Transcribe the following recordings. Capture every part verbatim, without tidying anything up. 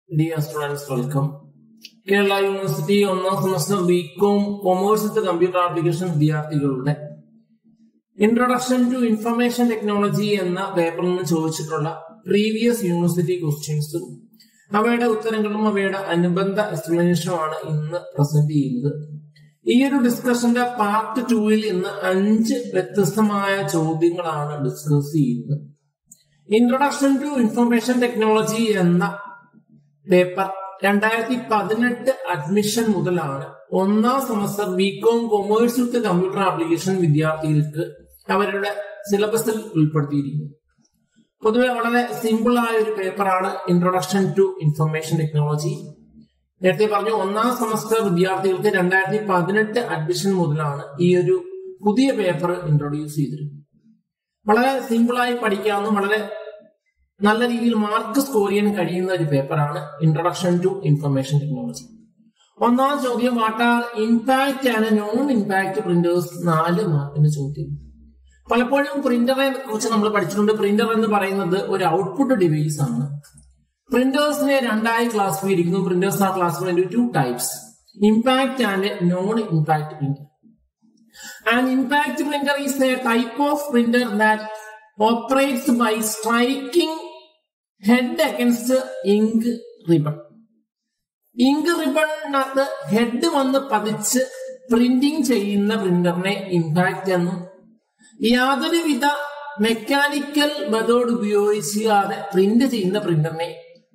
Dear students, welcome. Kerala University ഒന്നാം semester BCom commerce computer application വിദ്യാർത്ഥികളുടെ introduction to information technology എന്ന പേപ്പറിൽ നിന്ന് ചോദിച്ചിട്ടുള്ള പ്രീവിയസ് യൂണിവേഴ്സിറ്റി ക്വസ്റ്റ്യൻസും അവയുടെ ഉത്തരങ്ങളും അവയുടെ അനുബന്ധ എക്സ്പ്ലനേഷനുമാണ് ഇന്ന് പ്രസന്റ് ചെയ്യുന്നത്. ഈ ഒരു ഡിസ്കഷന്റെ പാർട്ട് ടൂവിൽ ഇന്ന് അഞ്ച് വ്യത്യസ്തമായ ചോദ്യങ്ങളാണ് ഡിസ്കസ് ചെയ്യുന്നത്. ഇൻട്രൊഡക്ഷൻ ടു ഇൻഫർമേഷൻ ടെക്നോളജി എന്ന പേപ്പർ രണ്ടായിരത്തി പതിനെട്ട് അഡ്മിഷൻ മുതലാണ് ഒന്നാം semester BCom commerce with computer application വിദ്യാർത്ഥികൾക്ക് അവരുടെ സിലബസിൽ ഉൾപ്പെടുത്തിയിരിക്കുന്നത്. പൊതുവെ വളരെ സിമ്പിൾ ആയ ഒരു പേപ്പറാണ് ഇൻട്രൊഡക്ഷൻ ടു ഇൻഫർമേഷൻ ടെക്നോളജി. നേരത്തെ പറഞ്ഞു ഒന്നാം സെമസ്റ്റർ വിദ്യാർത്ഥികൾക്ക് രണ്ടായിരത്തി പതിനെട്ട് അഡ്മിഷൻ മുതലാണ് ഈ ഒരു പുതിയ പേപ്പർ ഇൻട്രൊഡ്യൂസ് ചെയ്തിരുന്നത്. വളരെ സിമ്പിളായി പഠിക്കാവുന്ന വളരെ നല്ല രീതിയിൽ മാർക്ക് സ്കോർ ചെയ്യാൻ കഴിയുന്ന ഒരു പേപ്പറാണ് ഇൻട്രൊഡക്ഷൻ ടു ഇൻഫർമേഷൻ ടെക്നോളജി. ഒന്നാം ചോദ്യം, what are impact and non impact printers? നാല് മാർക്കിന്റെ ചോദ്യം. പലപ്പോഴും പ്രിന്ററെ കുറിച്ച് നമ്മൾ പഠിച്ചിട്ടുണ്ട്. പ്രിന്റർ എന്ന് പറയുന്നത് ഒരു ഔട്ട്പുട്ട് ഡിവൈസ് ആണ്. പ്രിന്റേഴ്സിനെ രണ്ടായി ക്ലാസിഫൈ ചെയ്തിരിക്കുന്നു. Printers are classified into two types, impact and non impact printer. An impact printer is a type of printer that operates by striking head against ink ribbon. Ink റിബണിനകത്ത് head വന്ന് പതിച്ച് printing ചെയ്യുന്ന പ്രിന്ററിനെ impact എന്നും യാതൊരുവിധ mechanical method ഉപയോഗിക്കാതെ print ചെയ്യുന്ന പ്രിന്ററിനെ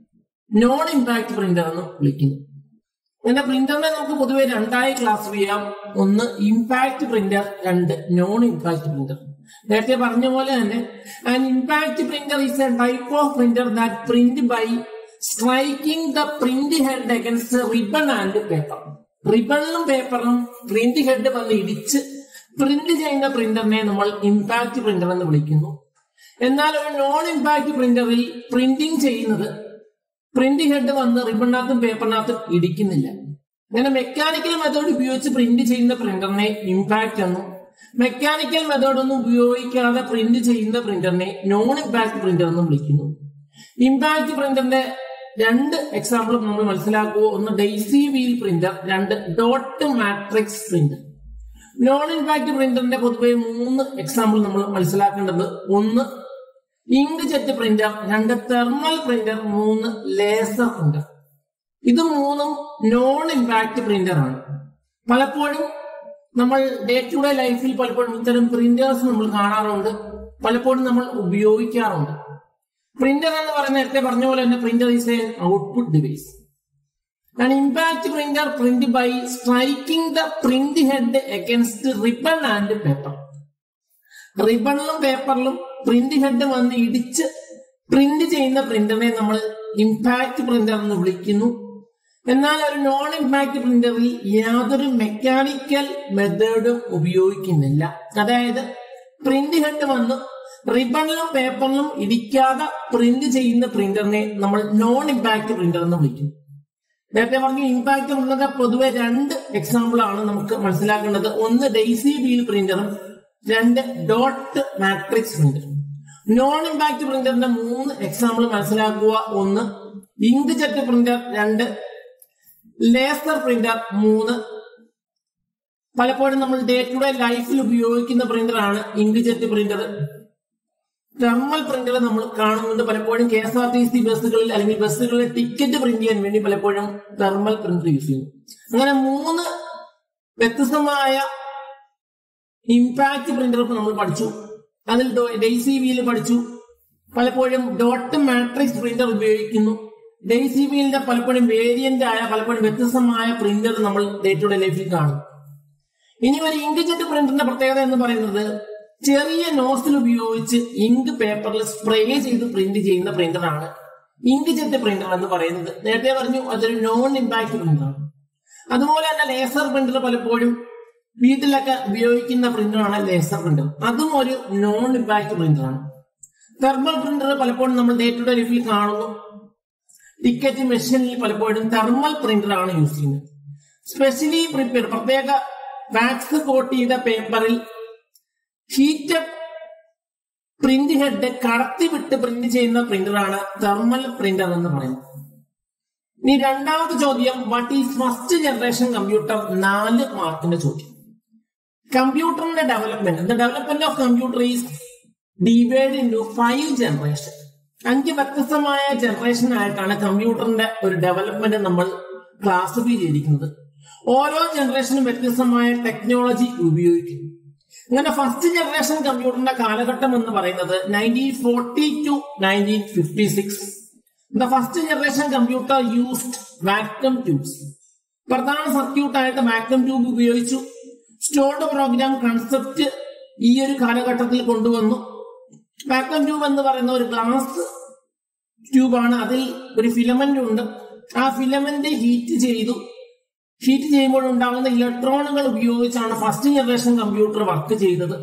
non impact printer എന്നും വിളിക്കുന്നു. അങ്ങനെ പ്രിന്ററിനെ നമുക്ക് പൊതുവെ രണ്ടായി ക്ലാസിഫൈ ചെയ്യാം. ഒന്ന് ഇമ്പാക്ട് പ്രിന്റർ, രണ്ട് നോൺ ഇമ്പാക്ട് പ്രിന്റർ. നേരത്തെ പറഞ്ഞ പോലെ തന്നെ an impact printer is a type of printer that print by striking the print head against ribbon and paper. റിബണിലും പേപ്പറിലും പ്രിന്റ് ഹെഡ് വന്ന് ഇടിച്ച് പ്രിന്റ് ചെയ്യുന്ന പ്രിന്ററിനെ നമ്മൾ ഇമ്പാക്ട് പ്രിന്റർ എന്ന് വിളിക്കുന്നു. എന്നാൽ ഒരു നോൺ ഇമ്പാക്ട് പ്രിന്ററിൽ പ്രിന്റിംഗ് ചെയ്യുന്നത് പ്രിന്റ് ഹെഡ് വന്ന് റിബണിനകത്തും പേപ്പറിനകത്തും ഇടിക്കുന്നില്ല. അങ്ങനെ മെക്കാനിക്കൽ മെത്തേഡ് ഉപയോഗിച്ച് പ്രിന്റ് ചെയ്യുന്ന പ്രിന്ററിനെ ഇമ്പാക്ട് എന്നും മെക്കാനിക്കൽ മെത്തേഡ് ഒന്നും ഉപയോഗിക്കാതെ പ്രിന്റ് ചെയ്യുന്ന പ്രിന്ററിനെ നോൺ ഇമ്പാക്ട് പ്രിന്റർ എന്നും വിളിക്കുന്നു. ഇമ്പാക്ട് പ്രിന്ററിന്റെ രണ്ട് എക്സാമ്പിളും നമ്മൾ മനസ്സിലാക്കുക. ഒന്ന് ഡെയ്സി വീൽ പ്രിന്റർ, രണ്ട് dot matrix printer. Non impact പ്രിന്ററിന്റെ പൊതുവെ മൂന്ന് എക്സാമ്പിൾ നമ്മൾ മനസ്സിലാക്കേണ്ടത്. ഒന്ന് ഇങ്ക് ജെറ്റ് പ്രിന്റർ, രണ്ട് തെർമൽ പ്രിന്റർ, മൂന്ന് ലേസർ പ്രിന്റർ. ഇത് മൂന്നും നോൺ ഇമ്പാക്ട് പ്രിന്റർ ആണ്. പലപ്പോഴും നമ്മൾ ഡേ ടു ഡേ ലൈഫിൽ പലപ്പോഴും ഇത്തരം പ്രിന്റേഴ്സ് നമ്മൾ കാണാറുണ്ട്, പലപ്പോഴും നമ്മൾ ഉപയോഗിക്കാറുണ്ട്. പ്രിന്റർ എന്ന് പറയുന്ന നേരത്തെ പറഞ്ഞ പോലെ തന്നെ printer is a output device. And impact printer print by striking the print head against ribbon and paper. റിബണിലും പേപ്പറിലും പ്രിന്റ് ഹെഡ് വന്ന് ഇടിച്ച് പ്രിന്റ് ചെയ്യുന്ന പ്രിന്ററിനെ നമ്മൾ ഇമ്പാക്ട് പ്രിന്റർ എന്ന് വിളിക്കുന്നു. എന്നാൽ ഒരു നോൺ ഇമ്പാക്ട് പ്രിന്ററിൽ യാതൊരു മെക്കാനിക്കൽ മെത്തേഡും ഉപയോഗിക്കുന്നില്ല. അതായത് പ്രിന്റ് ഹെഡ് വന്ന് റിബണിലും പേപ്പറിലും ഇടിക്കാതെ പ്രിന്റ് ചെയ്യുന്ന പ്രിന്ററിനെ നമ്മൾ നോൺ ഇമ്പാക്ട് പ്രിന്റർ എന്ന് വിളിക്കുന്നു. നേരത്തെ പറഞ്ഞ ഇമ്പാക്ട് പ്രിന്ററിന്റെ പൊതുവെ രണ്ട് എക്സാമ്പിൾ ആണ് നമുക്ക് മനസ്സിലാക്കേണ്ടത്. ഒന്ന് ഡെയ്സി വീൽ പ്രിന്ററും, രണ്ട് dot matrix printer. Non impact പ്രിന്ററിന്റെ മൂന്ന് എക്സാമ്പിൾ മനസ്സിലാക്കുക. ഒന്ന് ഇങ്ക് ജെറ്റ് പ്രിന്റർ, രണ്ട് ലേസർ പ്രിന്റർ, മൂന്ന് പലപ്പോഴും നമ്മൾ ഡേ ടു ഡേ ലൈഫിൽ ഉപയോഗിക്കുന്ന പ്രിന്റർ ആണ് ink jet printer. Thermal printer നമ്മൾ കാണുന്നുണ്ട് പലപ്പോഴും K S R T C ബസ്സുകളിൽ അല്ലെങ്കിൽ ബസ്സുകളിൽ ടിക്കറ്റ് പ്രിന്റ് ചെയ്യാൻ വേണ്ടി പലപ്പോഴും തെർമൽ പ്രിന്റർ യൂസ് ചെയ്യുന്നു. അങ്ങനെ മൂന്ന് വ്യത്യസ്തമായ ഇമ്പാക്ട് പ്രിന്റർ നമ്മൾ പഠിച്ചു. അതിൽ ഡെയ്സി വീല് പഠിച്ചു. പലപ്പോഴും ഡോട്ട് മാട്രിക്സ് പ്രിന്റർ ഉപയോഗിക്കുന്നു. ഡെയ്സി വീലിന്റെ പലപ്പോഴും വേരിയന്റ് ആയ പലപ്പോഴും വ്യത്യസ്തമായ പ്രിന്റർ നമ്മൾ ഡേ ടു ഡേ ലൈഫിൽ കാണും. ഇനി ഒരു ഇങ്ക് ജെറ്റ് പ്രിന്ററിന്റെ പ്രത്യേകത എന്ന് പറയുന്നത് ചെറിയ നോസിൽ ഉപയോഗിച്ച് ഇങ്ക് പേപ്പറിൽ സ്പ്രേ ചെയ്ത് പ്രിന്റ് ചെയ്യുന്ന പ്രിന്ററാണ് ഇങ്ക് ജെറ്റ് പ്രിന്റർ എന്ന് പറയുന്നത്. നേരത്തെ പറഞ്ഞു അതൊരു നോൺ ഇമ്പാക്ട് പ്രിന്ററാണ്. അതുപോലെ തന്നെ ലേസർ പ്രിന്റർ പലപ്പോഴും വീട്ടിലൊക്കെ ഉപയോഗിക്കുന്ന പ്രിന്ററാണ് ലേസർ പ്രിന്റർ. അതും ഒരു നോൺ ഇമ്പാക്ട് പ്രിന്ററാണ്. തെർമൽ പ്രിന്റർ പലപ്പോഴും നമ്മൾ ഡേ ടു ഡേ ലൈഫിൽ കാണുന്നു. ടിക്കറ്റ് മെഷീനിൽ പലപ്പോഴും തെർമൽ പ്രിന്റർ ആണ് യൂസ് ചെയ്യുന്നത്. സ്പെഷ്യലി പ്രിപ്പയർ പ്രത്യേക വാക്സ് കോട്ട് ചെയ്ത പേപ്പറിൽ ഹീറ്റഡ് പ്രിന്റ് ഹെഡ് കടത്തിവിട്ട് പ്രിന്റ് ചെയ്യുന്ന പ്രിന്ററാണ് തെർമൽ പ്രിന്റർ എന്ന് പറയുന്നത്. ഇനി രണ്ടാമത്തെ ചോദ്യം, what is first generation computer? നാല് മാർക്കിന്റെ ചോദ്യം. കമ്പ്യൂട്ടറിന്റെ development, the development of computer is divide into five generation. അഞ്ച് വ്യത്യസ്തമായ ജനറേഷൻ ആയിട്ടാണ് കമ്പ്യൂട്ടറിന്റെ ഒരു ഡെവലപ്മെന്റ് നമ്മൾ ക്ലാസിഫൈ ചെയ്തിരിക്കുന്നത്. ഓരോ ജനറേഷനും വ്യത്യസ്തമായ ടെക്നോളജി ഉപയോഗിക്കുന്നു. അങ്ങനെ ഫസ്റ്റ് ജനറേഷൻ കമ്പ്യൂട്ടറിന്റെ കാലഘട്ടം എന്ന് പറയുന്നത് nineteen forty two nineteen fifty six. The first generation computer used vacuum tubes. പ്രധാന സർക്യൂട്ടായിട്ട് വാക്വം ട്യൂബ് ഉപയോഗിച്ചു. സ്റ്റോർഡ് പ്രോഗ്രാം കൺസെപ്റ്റ് ഈ ഒരു കാലഘട്ടത്തിൽ കൊണ്ടുവന്നു. വാക്വം ട്യൂബ് എന്ന് പറയുന്ന ഒരു ഗ്ലാസ് ട്യൂബാണ്. അതിൽ ഒരു ഫിലമെന്റ് ഉണ്ട്. ആ ഫിലമെന്റ് ഹീറ്റ് ചെയ്തു. ഹീറ്റ് ചെയ്യുമ്പോൾ ഉണ്ടാകുന്ന ഇലക്ട്രോണുകൾ ഉപയോഗിച്ചാണ് ഫസ്റ്റ് ജനറേഷൻ കമ്പ്യൂട്ടർ വർക്ക് ചെയ്തത്.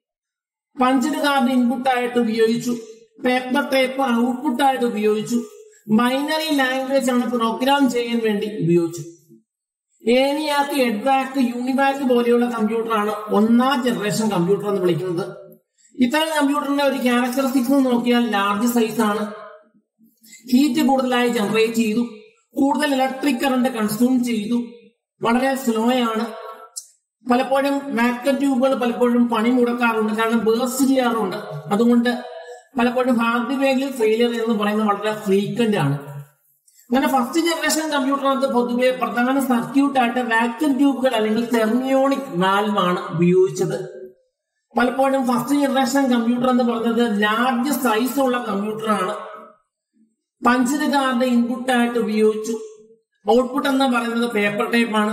പഞ്ച്ഡ് കാർഡ് ഇൻപുട്ടായിട്ട് ഉപയോഗിച്ചു. പേപ്പർ ടേപ്പ് ഔട്ട്പുട്ടായിട്ട് ഉപയോഗിച്ചു. ബൈനറി ലാംഗ്വേജ് ആണ് പ്രോഗ്രാം ചെയ്യാൻ വേണ്ടി ഉപയോഗിച്ചു. ഏനിയാക്ക്, എഡ്വാക്ക്, യൂണിവാക്ക് പോലെയുള്ള കമ്പ്യൂട്ടറാണ് ഒന്നാം ജനറേഷൻ കമ്പ്യൂട്ടർ എന്ന് വിളിക്കുന്നത്. ഇത്തരം കമ്പ്യൂട്ടറിന്റെ ഒരു ക്യാരക്ടറിസ്റ്റിക്സ് നോക്കിയാൽ ലാർജ് സൈസ് ആണ്. ഹീറ്റ് കൂടുതലായി ജനറേറ്റ് ചെയ്തു. കൂടുതൽ ഇലക്ട്രിക് കറണ്ട് കൺസ്യൂം ചെയ്തു. വളരെ സ്ലോ ആണ്. പലപ്പോഴും വാക്വം ട്യൂബുകൾ പലപ്പോഴും പണി മുടക്കാറുണ്ട്, കാരണം ബേസ്റ്റ് ചെയ്യാറുണ്ട്. അതുകൊണ്ട് പലപ്പോഴും ഹാർഡ്വെയറിൽ ഫെയിലിയർ എന്ന് പറയുന്നത് വളരെ ഫ്രീക്വന്റ് ആണ്. അങ്ങനെ ഫസ്റ്റ് ജനറേഷൻ കമ്പ്യൂട്ടറിനകത്ത് പൊതുവെ പ്രധാന സർക്യൂട്ടായിട്ട് വാക്വം ട്യൂബുകൾ അല്ലെങ്കിൽ തെർമിയോണിക് വാൽവ് ആണ് ഉപയോഗിച്ചത്. പലപ്പോഴും ഫസ്റ്റ് ജനറേഷൻ കമ്പ്യൂട്ടർ എന്ന് പറയുന്നത് ലാർജ് സൈസ് ഉള്ള കമ്പ്യൂട്ടറാണ്. പഞ്ച്ഡ് കാർഡ് ഇൻപുട്ടായിട്ട് ഉപയോഗിച്ചു. ഔട്ട്പുട്ട് എന്ന് പറയുന്നത് പേപ്പർ ടൈപ്പ് ആണ്.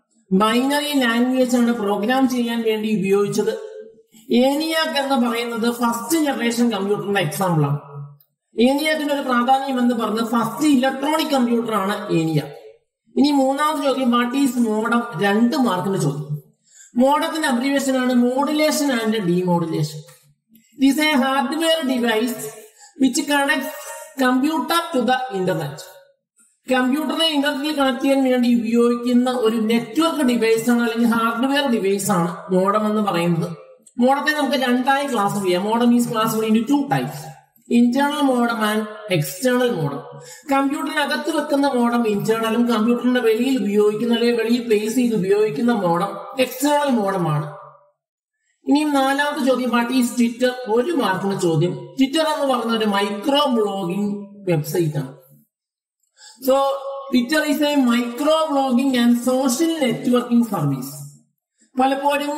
ബൈനറി ലാംഗ്വേജ് ആണ് പ്രോഗ്രാം ചെയ്യാൻ വേണ്ടി ഉപയോഗിച്ചത്. ഏനിയാക്ക് എന്ന് പറയുന്നത് ഫസ്റ്റ് ജനറേഷൻ കമ്പ്യൂട്ടറിന്റെ എക്സാമ്പിൾ ആണ്. ഏനിയാക്കിന്റെ ഒരു പ്രാധാന്യം എന്ന് പറഞ്ഞത് ഫസ്റ്റ് ഇലക്ട്രോണിക് കമ്പ്യൂട്ടർ ആണ് ഏനിയാക്ക്. ഇനി മൂന്നാമത്തെ ചോദ്യം, വാട്ട് ഈസ് മോഡം? രണ്ട് മാർക്കിന്റെ ചോദ്യം. മോഡത്തിന്റെ അബ്രിവേഷൻ ആണ് modulation and demodulation. It is a hardware device which connects computer to the internet. കമ്പ്യൂട്ടറിനെ ഇന്റർനെറ്റിൽ കണക്ട് ചെയ്യാൻ വേണ്ടി ഉപയോഗിക്കുന്ന ഒരു നെറ്റ്വർക്ക് ഡിവൈസ് ആണ്, അല്ലെങ്കിൽ ഹാർഡ്വെയർ ഡിവൈസ് ആണ് മോഡം എന്ന് പറയുന്നത്. മോഡത്തെ നമുക്ക് രണ്ടായി ക്ലാസ് ചെയ്യാം. Modem is class in two types, internal modem and external modem. കമ്പ്യൂട്ടറിനകത്ത് വെക്കുന്ന മോഡം ഇന്റേണലും, കമ്പ്യൂട്ടറിന്റെ വെളിയിൽ ഉപയോഗിക്കുന്ന അല്ലെങ്കിൽ വെളിയിൽ പ്ലേസ് ചെയ്ത് ഉപയോഗിക്കുന്ന മോഡം എക്സ്റ്റേണൽ മോഡമാണ്. ഇനിയും നാലാമത്തെ ചോദ്യം, വാട്ട് ഈസ് ട്വിറ്റർ? ഒരു മാർക്കിന്റെ ചോദ്യം. ട്വിറ്റർ എന്ന് പറയുന്ന ഒരു മൈക്രോ ബ്ലോഗിംഗ് വെബ്സൈറ്റ് ആണ്. So Twitter is a micro blogging and social networking service. പലപ്പോഴും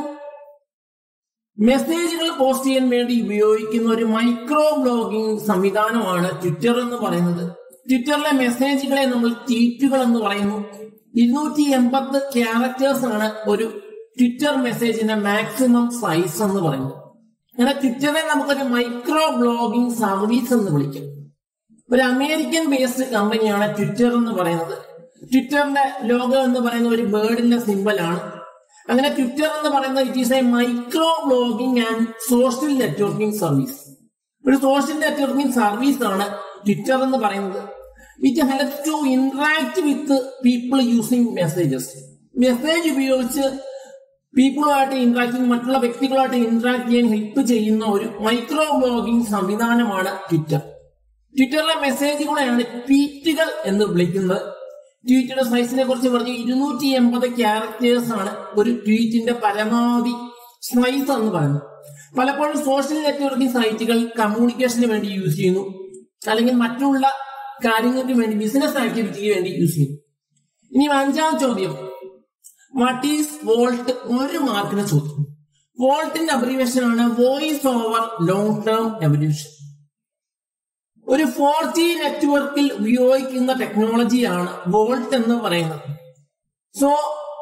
മെസ്സേജുകൾ പോസ്റ്റ് ചെയ്യാൻ വേണ്ടി ഉപയോഗിക്കുന്ന ഒരു മൈക്രോ ബ്ലോഗിംഗ് സംവിധാനമാണ് ട്വിറ്റർ എന്ന് പറയുന്നത്. ട്വിറ്ററിലെ മെസ്സേജുകളെ നമ്മൾ ട്വീറ്റുകൾ എന്ന് പറയുന്നു. ഇരുന്നൂറ്റി എൺപത് ക്യാരക്ടേഴ്സ് ആണ് ഒരു ട്വിറ്റർ മെസ്സേജിന്റെ മാക്സിമം സൈസ് എന്ന് പറയുന്നത്. അങ്ങനെ ട്വിറ്ററെ നമുക്കൊരു മൈക്രോ ബ്ലോഗിംഗ് സർവീസ് എന്ന് വിളിക്കാം. ഒരു അമേരിക്കൻ ബേസ്ഡ് കമ്പനിയാണ് ട്വിറ്റർ എന്ന് പറയുന്നത്. ട്വിറ്ററിന്റെ ലോഗോ എന്ന് പറയുന്ന ഒരു ബേർഡിന്റെ സിമ്പൽ ആണ്. അങ്ങനെ ട്വിറ്റർ എന്ന് പറയുന്നത് it is a micro blogging and social networking service. ഒരു സോഷ്യൽ നെറ്റ്വർക്കിംഗ് സർവീസ് ആണ് ട്വിറ്റർ എന്ന് പറയുന്നത്. It helps to interact with people using messages. Message ഉപയോഗിച്ച് പീപ്പിളുമായിട്ട് ഇന്ററാക്ട്, മറ്റുള്ള വ്യക്തികളുമായിട്ട് ഇന്ററാക്ട് ചെയ്യാൻ ഹെൽപ്പ് ചെയ്യുന്ന ഒരു മൈക്രോ ബ്ലോഗിംഗ് സംവിധാനമാണ് ട്വിറ്റർ. ട്വിറ്ററിലെ മെസ്സേജുകളെയാണ് ട്വീറ്റുകൾ എന്ന് വിളിക്കുന്നത്. ട്വീറ്റിന്റെ സൈസിനെ കുറിച്ച് പറഞ്ഞു, ഇരുന്നൂറ്റി എൺപത് ക്യാരക്ടേഴ്സ് ആണ് ഒരു ട്വീറ്റിന്റെ പരമാവധി സൈസ് എന്ന് പറയുന്നത്. പലപ്പോഴും സോഷ്യൽ നെറ്റ്വർക്കിംഗ് സൈറ്റുകൾ കമ്മ്യൂണിക്കേഷന് വേണ്ടി യൂസ് ചെയ്യുന്നു, അല്ലെങ്കിൽ മറ്റുള്ള കാര്യങ്ങൾക്ക് വേണ്ടി, ബിസിനസ് ആക്ടിവിറ്റിക്ക് വേണ്ടി യൂസ് ചെയ്യുന്നു. ഇനി അഞ്ചാം ചോദ്യം, വാട്ട് ഈസ് വോൾട്ട്? ഒരു മാർക്കിന് ചോദ്യം. വോൾട്ടിന്റെ അബ്രിവേഷൻ ആണ് voice over long term evolution. ഒരു ഫോർ ജി നെറ്റ്വർക്കിൽ ഉപയോഗിക്കുന്ന ടെക്നോളജിയാണ് വോൾട്ട് എന്ന് പറയുന്നത്. So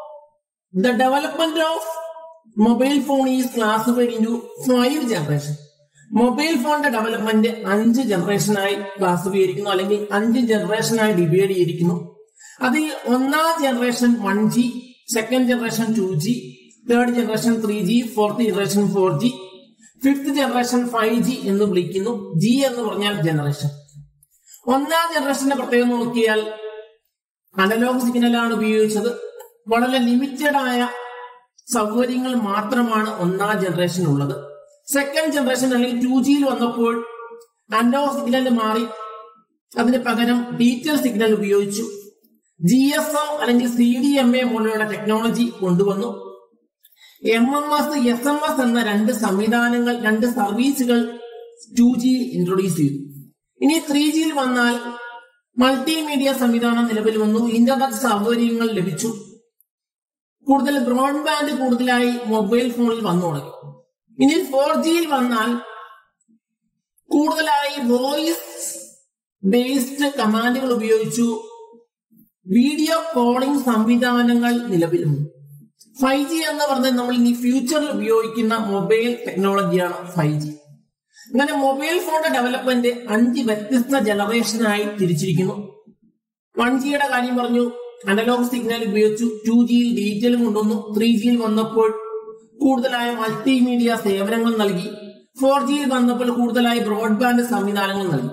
the development of mobile phone is classified into five generation. Mobile ഫോണിന്റെ ഡെവലപ്മെന്റ് അഞ്ച് ജനറേഷനായി ക്ലാസിഫൈ ചെയ്തിരിക്കുന്നു, അല്ലെങ്കിൽ അഞ്ച് ജനറേഷനായി ഡിവൈഡ് ചെയ്തിരിക്കുന്നു. അതിൽ ഒന്നാം generation one G, second generation two G, third generation three G, fourth generation four G, fifth generation five G എന്ന് വിളിക്കുന്നു. ജി എന്ന് പറഞ്ഞാൽ ജനറേഷൻ. ഒന്നാം ജനറേഷന്റെ പ്രത്യേകത നോക്കിയാൽ അനലോഗ് സിഗ്നലാണ് ഉപയോഗിച്ചത്. വളരെ ലിമിറ്റഡ് ആയ സൗകര്യങ്ങൾ മാത്രമാണ് ഒന്നാം ജനറേഷൻ ഉള്ളത്. സെക്കൻഡ് ജനറേഷൻ അല്ലെങ്കിൽ ടു ജിയിൽ വന്നപ്പോൾ അനലോഗ് സിഗ്നൽ മാറി അതിന് പകരം ഡിജിറ്റൽ സിഗ്നൽ ഉപയോഗിച്ചു. ജി എസ് എം അല്ലെങ്കിൽ സി ഡി എം എ പോലെയുള്ള ടെക്നോളജി കൊണ്ടുവന്നു. M M S, S M S എന്ന രണ്ട് സംവിധാനങ്ങൾ, രണ്ട് സർവീസുകൾ ടു ജിയിൽ ഇൻട്രൊഡ്യൂസ് ചെയ്തു. ഇനി ത്രീ ജിയിൽ വന്നാൽ മൾട്ടിമീഡിയ സംവിധാനം നിലവിൽ വന്നു, ഇന്റർനെറ്റ് സൗകര്യങ്ങൾ ലഭിച്ചു, കൂടുതൽ ബ്രോഡ്ബാൻഡ് കൂടുതലായി മൊബൈൽ ഫോണിൽ വന്നു തുടങ്ങി. ഇനി ഫോർ ജിയിൽ വന്നാൽ കൂടുതലായി വോയിസ് ബേസ്ഡ് കമാൻഡുകൾ ഉപയോഗിച്ചു, വീഡിയോ കോളിംഗ് സംവിധാനങ്ങൾ നിലവിൽ വന്നു. ഫൈവ് ജി എന്ന് പറഞ്ഞാൽ നമ്മൾ ഇനി ഫ്യൂച്ചറിൽ ഉപയോഗിക്കുന്ന മൊബൈൽ ടെക്നോളജിയാണ് ഫൈവ് ജി. അങ്ങനെ മൊബൈൽ ഫോണിന്റെ ഡെവലപ്മെന്റ് അഞ്ച് വ്യത്യസ്ത ജനറേഷനായി തിരിച്ചിരിക്കുന്നു. വൺ ജിയുടെ കാര്യം പറഞ്ഞു, അനലോഗ് സിഗ്നൽ ഉപയോഗിച്ചു. ടു ജിയിൽ ഡിജിറ്റലും കൊണ്ടുവന്നു. ത്രീ ജിയിൽ വന്നപ്പോൾ കൂടുതലായ മൾട്ടിമീഡിയ സേവനങ്ങൾ നൽകി. ഫോർ ജിയിൽ വന്നപ്പോൾ കൂടുതലായി ബ്രോഡ്ബാൻഡ് സംവിധാനങ്ങൾ നൽകി.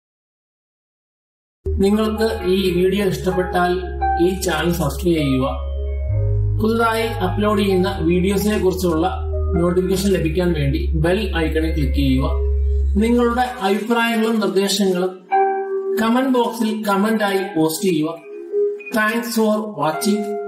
നിങ്ങൾക്ക് ഈ വീഡിയോ ഇഷ്ടപ്പെട്ടാൽ ഈ ചാനൽ സബ്സ്ക്രൈബ് ചെയ്യുക. പുതുതായി അപ്ലോഡ് ചെയ്യുന്ന വീഡിയോസിനെ കുറിച്ചുള്ള നോട്ടിഫിക്കേഷൻ ലഭിക്കാൻ വേണ്ടി ബെൽ ഐക്കണിൽ ക്ലിക്ക് ചെയ്യുക. നിങ്ങളുടെ അഭിപ്രായങ്ങളും നിർദ്ദേശങ്ങളും കമന്റ് ബോക്സിൽ കമന്റ് ആയി പോസ്റ്റ് ചെയ്യുക. Thanks for watching.